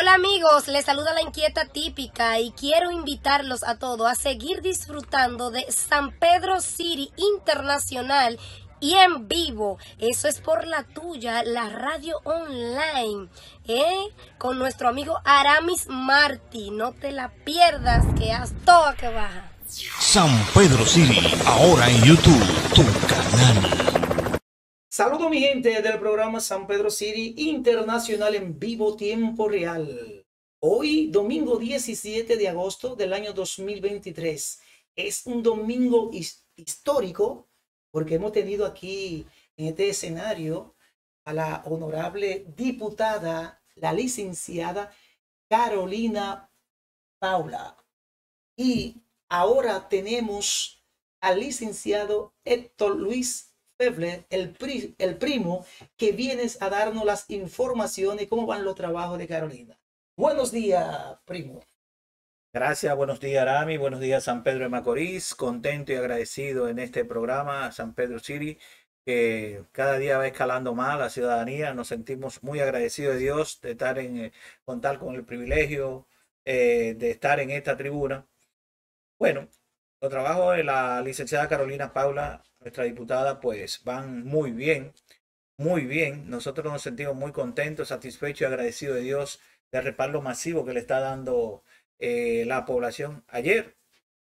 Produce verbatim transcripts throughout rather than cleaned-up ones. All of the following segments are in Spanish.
Hola amigos, les saluda la inquieta típica y quiero invitarlos a todos a seguir disfrutando de San Pedro City Internacional y en vivo. Eso es por la tuya, la radio online, ¿eh? Con nuestro amigo Aramis Martí. No te la pierdas, que haz toda que baja. San Pedro City, ahora en YouTube, tu canal. Saludos mi gente del programa San Pedro City Internacional en vivo tiempo real. Hoy, domingo diecisiete de agosto del año dos mil veintitrés. Es un domingo his histórico porque hemos tenido aquí en este escenario a la honorable diputada, la licenciada Carolina Paula. Y ahora tenemos al licenciado Héctor Luis Febler, el, pri el primo, que vienes a darnos las informaciones, cómo van los trabajos de Carolina. Buenos días, primo. Gracias, buenos días, Arami, buenos días, San Pedro de Macorís. Contento y agradecido en este programa, San Pedro City, que cada día va escalando más la ciudadanía. Nos sentimos muy agradecidos de Dios de estar en, eh, contar con el privilegio eh, de estar en esta tribuna. Bueno, los trabajos de la licenciada Carolina Paula, nuestra diputada, pues van muy bien, muy bien. Nosotros nos sentimos muy contentos, satisfechos y agradecidos de Dios del respaldo masivo que le está dando eh, la población. Ayer,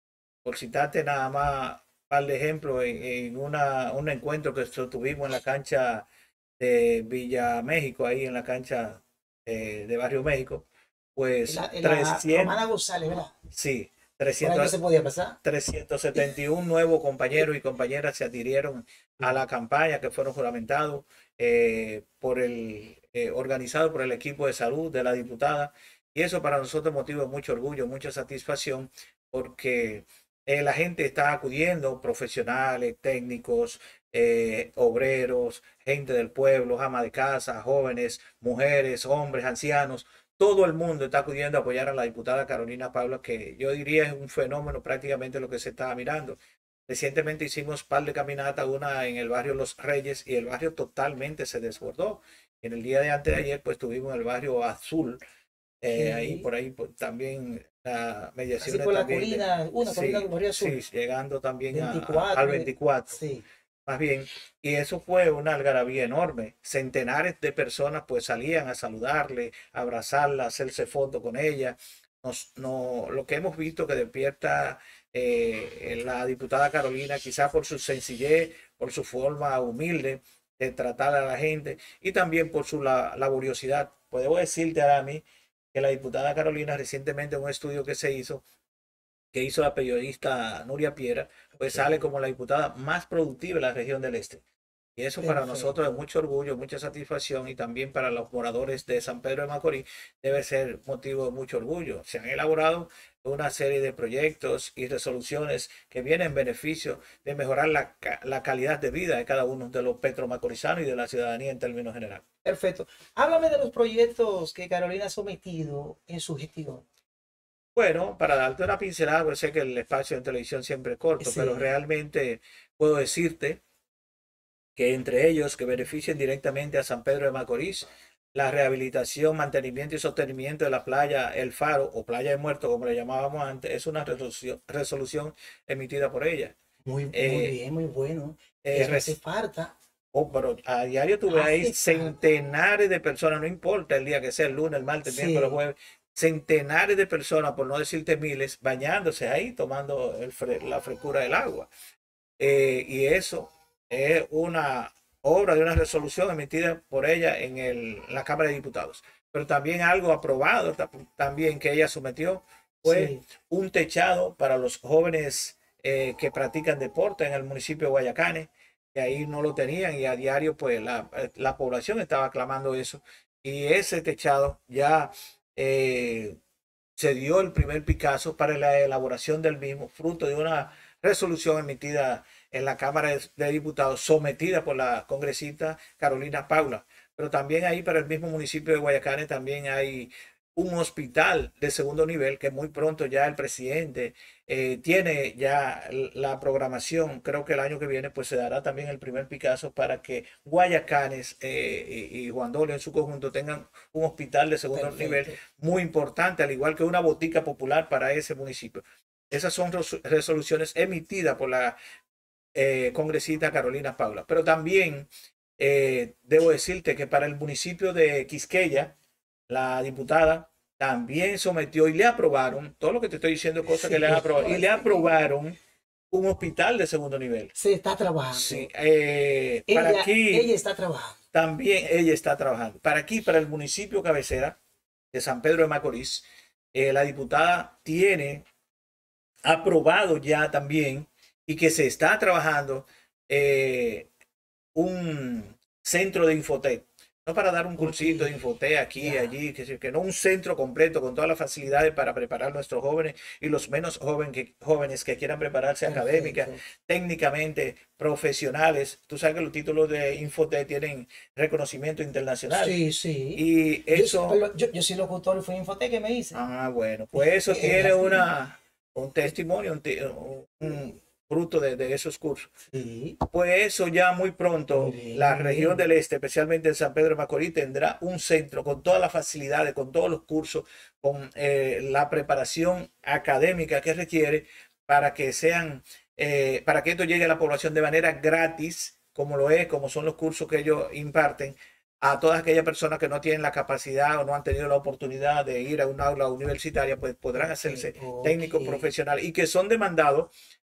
por citarte nada más un par de ejemplos, en, en una, un encuentro que tuvimos en la cancha de Villa México, ahí en la cancha eh, de Barrio México, pues La, la trescientos, Romana González, ¿verdad? Sí. trescientos, se podía pasar. trescientos setenta y uno nuevos compañeros y compañeras se adhirieron a la campaña que fueron juramentados eh, por el eh, organizado por el equipo de salud de la diputada, y eso para nosotros motivo de mucho orgullo, mucha satisfacción, porque eh, la gente está acudiendo, profesionales, técnicos, eh, obreros, gente del pueblo, ama de casa, jóvenes, mujeres, hombres, ancianos. Todo el mundo está acudiendo a apoyar a la diputada Carolina Paula, que yo diría es un fenómeno prácticamente lo que se estaba mirando. Recientemente hicimos un par de caminatas, una en el barrio Los Reyes, y el barrio totalmente se desbordó. En el día de antes de ayer, pues tuvimos el barrio Azul, eh, sí. ahí por ahí pues, también la mediación. Así por la también colina, de, una sí, colina del barrio Azul. Sí, llegando también veinticuatro, a, a, al veinticuatro. Sí. Más bien, y eso fue una algarabía enorme. Centenares de personas pues salían a saludarle, a abrazarla, a hacerse fotos con ella. Nos, no, lo que hemos visto que despierta eh, la diputada Carolina, quizás por su sencillez, por su forma humilde de tratar a la gente y también por su la, laboriosidad. Puedo decirte, Arami, que la diputada Carolina recientemente en un estudio que se hizo, que hizo la periodista Nuria Piera, pues okay. sale como la diputada más productiva de la región del Este. Y eso Perfecto. Para nosotros es mucho orgullo, mucha satisfacción, y también para los moradores de San Pedro de Macorís debe ser motivo de mucho orgullo. Se han elaborado una serie de proyectos y resoluciones que vienen en beneficio de mejorar la, la calidad de vida de cada uno de los petromacorizanos y de la ciudadanía en términos generales. Perfecto. Háblame de los proyectos que Carolina ha sometido en su gestión. Bueno, para darte una pincelada, pues sé que el espacio en televisión siempre es corto, sí. pero realmente puedo decirte que entre ellos que beneficien directamente a San Pedro de Macorís, la rehabilitación, mantenimiento y sostenimiento de la playa El Faro, o Playa de Muertos, como le llamábamos antes, es una resolución, resolución emitida por ella. Muy, muy eh, bien, muy bueno. Eh, Eso hace falta. Oh, pero a diario tú ves ahí centenares de personas, no importa el día que sea, el lunes, el martes, el sí. miércoles, el jueves, centenares de personas, por no decirte miles, bañándose ahí, tomando el fre la frescura del agua. Eh, y eso es una obra de una resolución emitida por ella en, el, en la Cámara de Diputados. Pero también algo aprobado también que ella sometió fue sí. un techado para los jóvenes eh, que practican deporte en el municipio de Guayacane, que ahí no lo tenían, y a diario pues la, la población estaba clamando eso. Y ese techado ya eh, se dio el primer picazo para la elaboración del mismo, fruto de una resolución emitida en la Cámara de Diputados, sometida por la congresista Carolina Paula. Pero también ahí para el mismo municipio de Guayacane también hay un hospital de segundo nivel que muy pronto ya el presidente eh, tiene ya la programación. Creo que el año que viene pues se dará también el primer Picasso para que Guayacanes eh, y, y Juan Dolio en su conjunto tengan un hospital de segundo Perfecto. nivel muy importante, al igual que una botica popular para ese municipio. Esas son resoluciones emitidas por la eh, congresista Carolina Paula. Pero también eh, debo decirte que para el municipio de Quisqueya, la diputada también sometió y le aprobaron, todo lo que te estoy diciendo, cosas Sí, que le han aprobado, y le sí. aprobaron un hospital de segundo nivel. Se está trabajando. Sí, eh, ella, para aquí ella está trabajando. también ella está trabajando. Para aquí, para el municipio cabecera de San Pedro de Macorís, eh, la diputada tiene aprobado ya también y que se está trabajando eh, un centro de Infotec. No para dar un cursito de Infotec aquí y allí, que, que no un centro completo con todas las facilidades para preparar a nuestros jóvenes y los menos joven que, jóvenes que quieran prepararse Perfecto. académica, técnicamente, profesionales. Tú sabes que los títulos de Infotec tienen reconocimiento internacional. Sí, sí. Y eso... Yo, yo, yo soy locutor y fue Infotec que me hice. Ah, bueno, pues eso tiene una, un testimonio, un, un fruto de, de esos cursos. Sí. Pues eso ya muy pronto, Muy la bien. región del este, especialmente en San Pedro de Macorís, tendrá un centro con todas las facilidades, con todos los cursos, con eh, la preparación académica que requiere para que sean, eh, para que esto llegue a la población de manera gratis, como lo es, como son los cursos que ellos imparten a todas aquellas personas que no tienen la capacidad o no han tenido la oportunidad de ir a un aula universitaria, pues podrán hacerse Okay. técnicos profesionales y que son demandados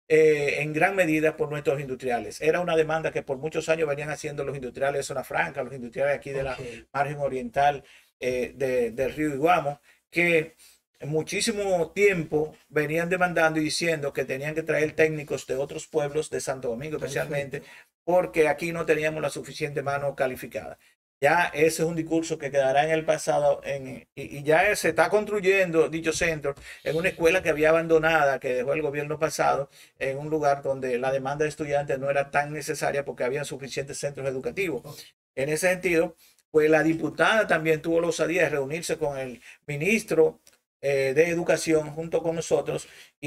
Eh, en gran medida por nuestros industriales. Era una demanda que por muchos años venían haciendo los industriales de Zona Franca, los industriales aquí de Okay. la margen oriental eh, de, del río Iguamo, que muchísimo tiempo venían demandando y diciendo que tenían que traer técnicos de otros pueblos de Santo Domingo especialmente, Perfecto. porque aquí no teníamos la suficiente mano calificada. Ya ese es un discurso que quedará en el pasado en, y, y ya se está construyendo dicho centro en una escuela que había abandonada, que dejó el gobierno pasado, en un lugar donde la demanda de estudiantes no era tan necesaria porque había suficientes centros educativos. En ese sentido, pues la diputada también tuvo la osadía de reunirse con el ministro eh, de Educación junto con nosotros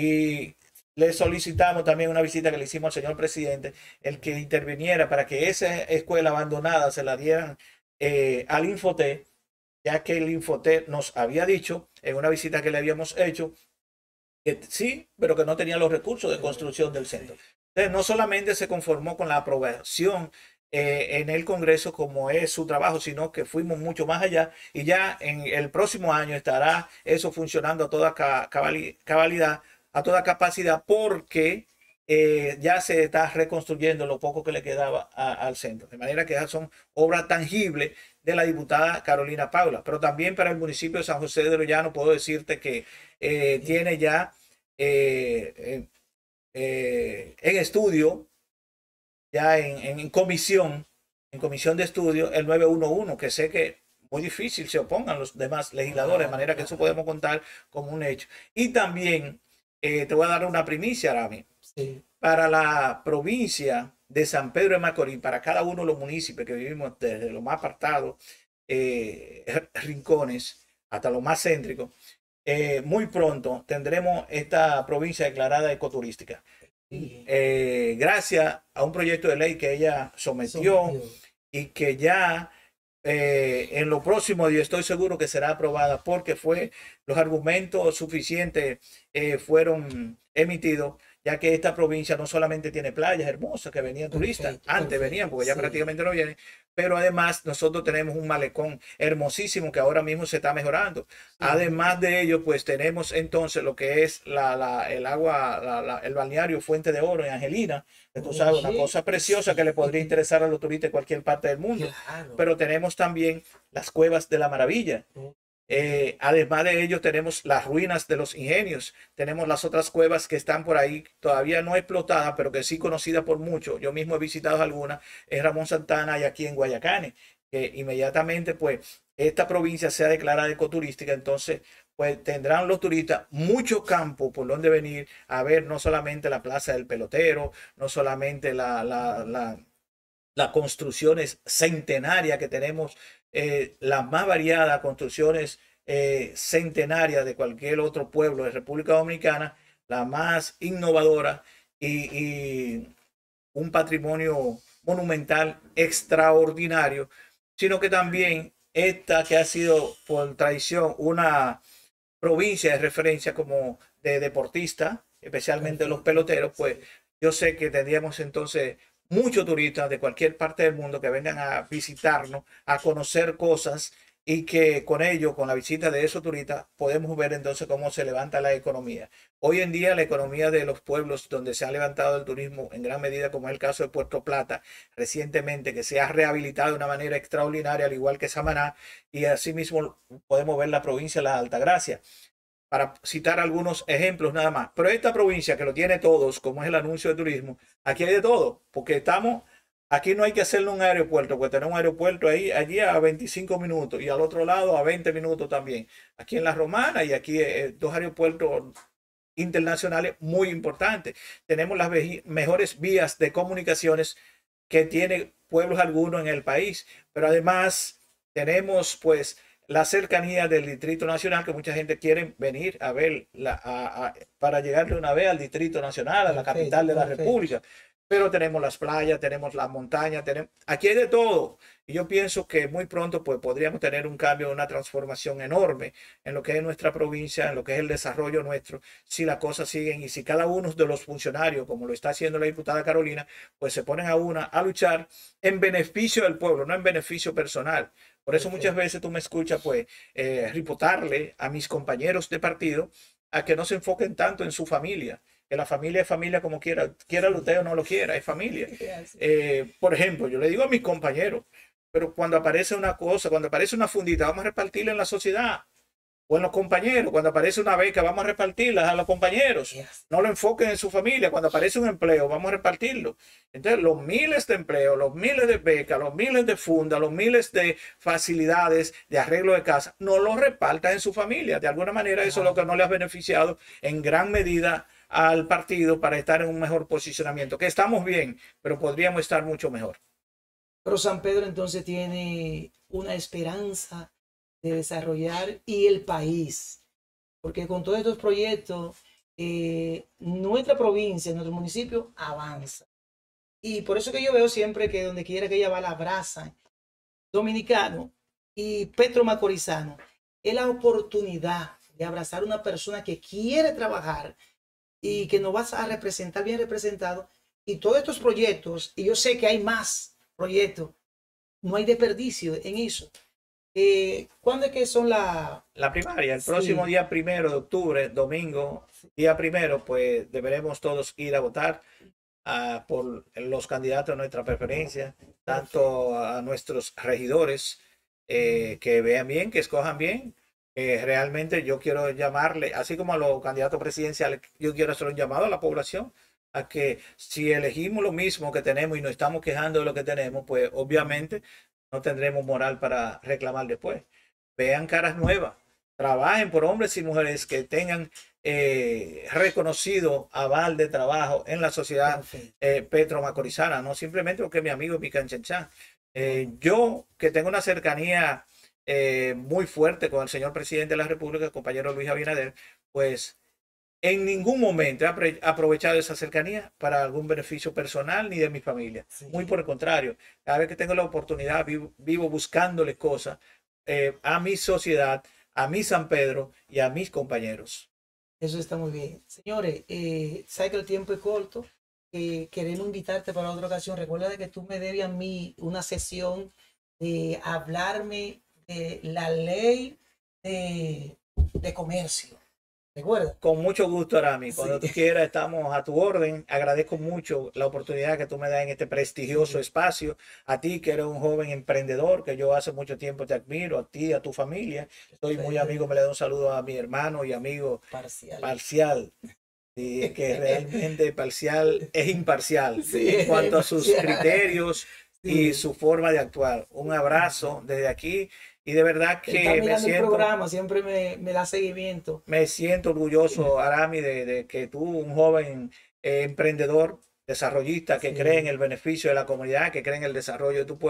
y le solicitamos también una visita que le hicimos al señor presidente, el que interviniera para que esa escuela abandonada se la dieran eh, al Infotec, ya que el Infotec nos había dicho en una visita que le habíamos hecho que sí, pero que no tenía los recursos de construcción del centro. Entonces, no solamente se conformó con la aprobación eh, en el Congreso como es su trabajo, sino que fuimos mucho más allá y ya en el próximo año estará eso funcionando a toda cabalidad, a toda capacidad, porque eh, ya se está reconstruyendo lo poco que le quedaba a, al centro. De manera que esas son obras tangibles de la diputada Carolina Paula. Pero también para el municipio de San José de Llano puedo decirte que eh, tiene ya eh, eh, eh, en estudio, ya en, en comisión, en comisión de estudio, el nueve uno uno, que sé que muy difícil se opongan los demás legisladores, de manera que eso podemos contar como un hecho. Y también eh, te voy a dar una primicia, Rami. Sí. Para la provincia de San Pedro de Macorís, para cada uno de los municipios que vivimos desde los más apartados, eh, rincones, hasta los más céntricos, eh, muy pronto tendremos esta provincia declarada ecoturística. Sí. Eh, gracias a un proyecto de ley que ella sometió, sometió. y que ya eh, en lo próximo yo estoy seguro que será aprobada porque fue los argumentos suficientes eh, fueron emitidos, ya que esta provincia no solamente tiene playas hermosas que venían turistas, perfecto, antes perfecto, venían porque ya sí. prácticamente no vienen, pero además nosotros tenemos un malecón hermosísimo que ahora mismo se está mejorando. Sí. Además de ello, pues tenemos entonces lo que es la, la, el agua, la, la, el balneario Fuente de Oro en Angelina, que tú sabes, una cosa preciosa que le podría interesar a los turistas de cualquier parte del mundo. Claro. Pero tenemos también las Cuevas de la Maravilla. Eh, además de ello tenemos las ruinas de los ingenios, tenemos las otras cuevas que están por ahí todavía no explotadas, pero que sí conocidas por muchos. Yo mismo he visitado algunas en Ramón Santana y aquí en Guayacanes, que inmediatamente pues esta provincia sea declarada ecoturística, entonces pues tendrán los turistas mucho campo por donde venir a ver no solamente la Plaza del Pelotero, no solamente la, la, la, las construcciones centenarias que tenemos, eh, las más variadas construcciones eh, centenaria de cualquier otro pueblo de República Dominicana, la más innovadora y, y un patrimonio monumental extraordinario, sino que también esta que ha sido por tradición una provincia de referencia como de deportista, especialmente los peloteros, pues yo sé que tendríamos entonces muchos turistas de cualquier parte del mundo que vengan a visitarnos, a conocer cosas y que con ello, con la visita de esos turistas, podemos ver entonces cómo se levanta la economía. Hoy en día la economía de los pueblos donde se ha levantado el turismo en gran medida, como es el caso de Puerto Plata, recientemente, que se ha rehabilitado de una manera extraordinaria, al igual que Samaná, y asimismo podemos ver la provincia de la Altagracia, para citar algunos ejemplos nada más. Pero esta provincia que lo tiene todos, como es el anuncio de turismo, aquí hay de todo, porque estamos... Aquí no hay que hacerle un aeropuerto, porque tenemos un aeropuerto ahí, allí a veinticinco minutos y al otro lado a veinte minutos también. Aquí en La Romana y aquí eh, dos aeropuertos internacionales muy importantes. Tenemos las mejores vías de comunicaciones que tiene pueblos algunos en el país, pero además tenemos pues la cercanía del Distrito Nacional, que mucha gente quiere venir a ver la, a, a, para llegar de una vez al Distrito Nacional, a la capital de la República. Pero tenemos las playas, tenemos las montañas, tenemos, aquí hay de todo. Y yo pienso que muy pronto pues, podríamos tener un cambio, una transformación enorme en lo que es nuestra provincia, en lo que es el desarrollo nuestro, si las cosas siguen y si cada uno de los funcionarios, como lo está haciendo la diputada Carolina, pues se ponen a una a luchar en beneficio del pueblo, no en beneficio personal. Por eso muchas veces tú me escuchas pues eh, ripotarle a mis compañeros de partido a que no se enfoquen tanto en su familia. Que la familia es familia como quiera, quiera usted o no lo quiera, es familia. Eh, por ejemplo, yo le digo a mis compañeros, pero cuando aparece una cosa, cuando aparece una fundita, vamos a repartirla en la sociedad o en los compañeros. Cuando aparece una beca, vamos a repartirla a los compañeros. No lo enfoquen en su familia. Cuando aparece un empleo, vamos a repartirlo. Entonces, los miles de empleos, los miles de becas, los miles de fundas, los miles de facilidades de arreglo de casa, no los repartan en su familia. De alguna manera, eso es lo que no le ha beneficiado en gran medida al partido para estar en un mejor posicionamiento, que estamos bien, pero podríamos estar mucho mejor. Pero San Pedro entonces tiene una esperanza de desarrollar y el país, porque con todos estos proyectos, eh, nuestra provincia, nuestro municipio avanza. Y por eso que yo veo siempre que donde quiera que ella va la abrazan, dominicano y Petro Macorizano, es la oportunidad de abrazar a una persona que quiere trabajar y que nos vas a representar bien representado, y todos estos proyectos, y yo sé que hay más proyectos, no hay desperdicio en eso. Eh, ¿Cuándo es que son la... La primaria? El sí. próximo día primero de octubre, domingo, día primero, pues deberemos todos ir a votar uh, por los candidatos de nuestra preferencia, tanto a nuestros regidores, eh, que vean bien, que escojan bien. Eh, realmente yo quiero llamarle, así como a los candidatos presidenciales, yo quiero hacer un llamado a la población a que si elegimos lo mismo que tenemos y nos estamos quejando de lo que tenemos, pues obviamente no tendremos moral para reclamar después. Vean caras nuevas, trabajen por hombres y mujeres que tengan eh, reconocido aval de trabajo en la sociedad eh, Petro Macorizana, no simplemente porque mi amigo es mi canchanchan. Eh, yo que tengo una cercanía Eh, muy fuerte con el señor presidente de la República, el compañero Luis Abinader, pues en ningún momento he aprovechado esa cercanía para algún beneficio personal ni de mi familia. Sí. Muy por el contrario, cada vez que tengo la oportunidad vivo, vivo buscándole cosas eh, a mi sociedad, a mi San Pedro y a mis compañeros. Eso está muy bien. Señores, eh, sabe que el tiempo es corto. Eh, queremos invitarte para otra ocasión. Recuerda que tú me debes a mí una sesión de hablarme de la ley de, de comercio. ¿Recuerda? Con mucho gusto, Arami. Cuando Sí. tú quieras, estamos a tu orden. Agradezco mucho la oportunidad que tú me das en este prestigioso Sí. espacio. A ti, que eres un joven emprendedor, que yo hace mucho tiempo te admiro, a ti, a tu familia. Soy muy amigo, me le doy un saludo a mi hermano y amigo Parcial. Parcial. Y que realmente Parcial es imparcial Sí, en cuanto a sus imparcial. criterios Sí. y su forma de actuar. Un abrazo desde aquí. Y de verdad que Está me mirando el siento, programa, siempre me, me da seguimiento. me siento orgulloso, Arami, de, de que tú, un joven eh, emprendedor, desarrollista, que Sí. cree en el beneficio de la comunidad, que cree en el desarrollo de tu pueblo,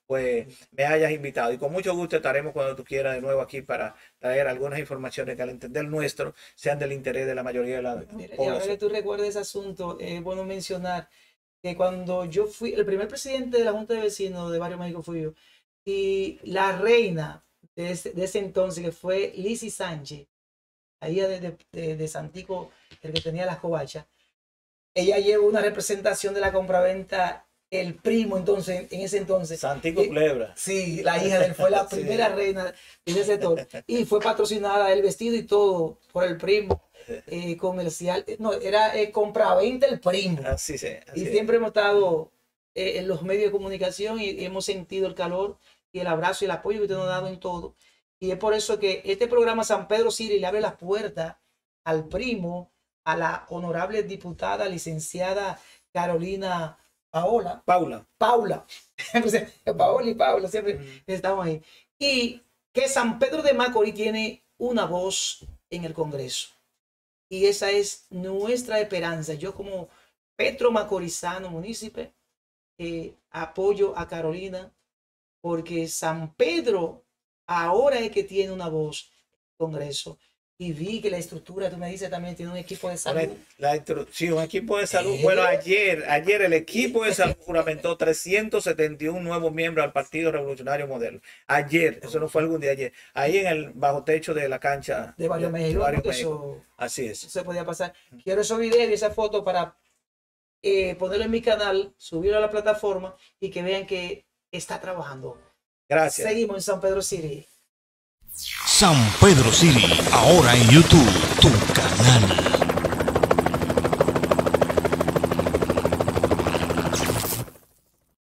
pues me hayas invitado. Y con mucho gusto estaremos cuando tú quieras de nuevo aquí para traer algunas informaciones que al entender nuestro sean del interés de la mayoría de la Mira, y población. ahora que tú recuerdas ese asunto, es bueno mencionar que cuando yo fui, el primer presidente de la Junta de Vecinos de Barrio México fui yo, y la reina de ese, de ese entonces, que fue Lizzy Sánchez, ahí de, de, de, de Santico, el que tenía las covachas, ella llevó una representación de la compraventa, el primo entonces, en ese entonces. Santico Culebra. Sí, la hija de él fue la primera sí. reina de ese sector. Y fue patrocinada el vestido y todo por el primo eh, comercial. No, era eh, compraventa el primo. Así sí, así y siempre es. hemos estado eh, en los medios de comunicación y, y hemos sentido el calor y el abrazo y el apoyo que usted nos ha dado en todo. Y es por eso que este programa San Pedro City le abre las puertas al primo, a la honorable diputada licenciada Carolina Paola. Paula. Paula. Paola y Paula, siempre mm. estamos ahí. Y que San Pedro de Macorís tiene una voz en el Congreso. Y esa es nuestra esperanza. Yo como Petro Macorizano munícipe, eh, apoyo a Carolina porque San Pedro ahora es que tiene una voz en el Congreso. Y vi que la estructura, tú me dices, también tiene un equipo de salud. La, la, sí, un equipo de salud. ¿Eh? Bueno, ayer, ayer el equipo de salud juramentó trescientos setenta y uno nuevos miembros al Partido Revolucionario Moderno. Ayer, eso no fue algún día, ayer. Ahí en el bajo techo de la cancha de Barrio México. Barrio México. México. Así es. Eso se podía pasar. Quiero esos videos y esa foto para eh, ponerlo en mi canal, subirlo a la plataforma y que vean que está trabajando. Gracias. Seguimos en San Pedro City. San Pedro City, ahora en YouTube, tu canal.